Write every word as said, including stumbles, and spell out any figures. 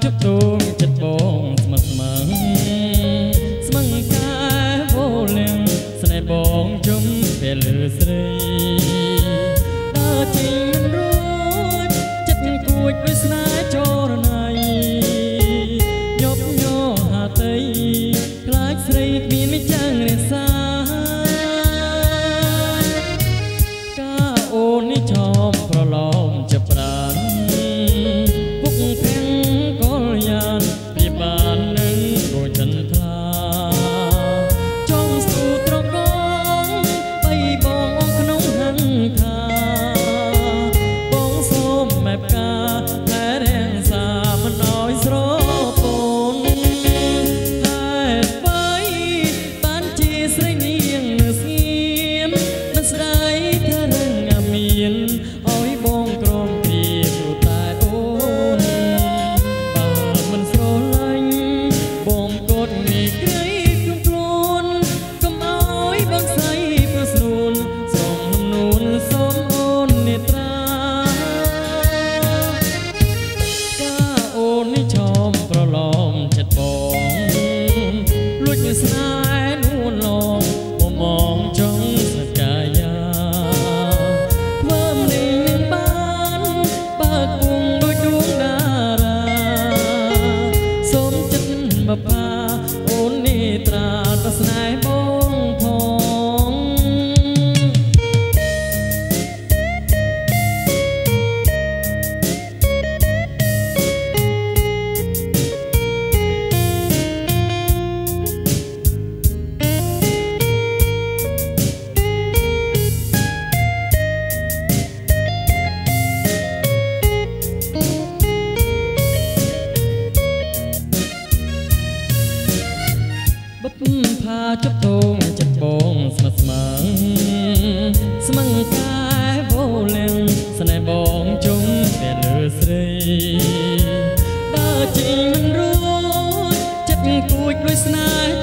ជប់ទូងចិត្តបងស្មឹកស្មឹងស្មឹងកាយវោលៀងស្នេហ៍បងជុំពេលលឺស្រីដើរជិញមិនរួចចិត្តគួចដោយស្នេហ៍ចរណៃញប់ញ័រហាតីខ្លាចស្រីគ្មានមិនចាំងរិសាកាអូននេះឈប់ប្រឡំចាប់ប្រានពុកខាំងកលយានពីបាននឹងរួចចិនថ្លាចង់ស្ទូត្រកងបីបងក្នុងហង្ខាបងសូមមេបកាតែរាំងសាមិនអោយស្រពោនហើយបីបានជាស្រីនាងនៅស្ងៀមមិនស្ដាយថារឹងអាមានអោយបងក្រំព្រៀបតែអូនបើមិនស្រឡាញ់បងកត់នេះក្រៃក្នុងខ្លួនកុំអោយបងស្អីព្រោះស្នួនសូមលំនួនសូមអូននេត្រាកាអូននេះឈប់ប្រឡំចិត្តបងលួចស្នេហ៍នួនឡងបំមងចង់សកាយាធ្វើម្លេងបានបើកពុំដូចដួងតារាសូមចិត្តបបាអូននេត្រាតស្នេហ៍បងផងបបផាជប់ទូងចិត្តបងស្មឹកស្មឹងស្មឹងកាយវោលៀងស្នេហ៍បងជុំពេលលឺស្រីដើរជិញមិនរួចចិត្តគួចដោយស្នេហ៍